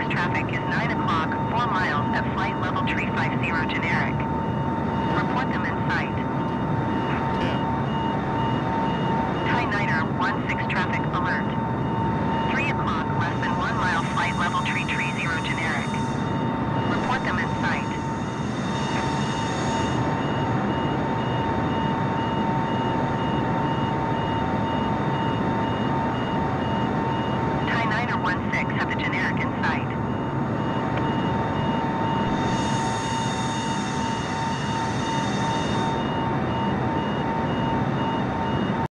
traffic is 9 o'clock, 4 miles at flight level 350 generic.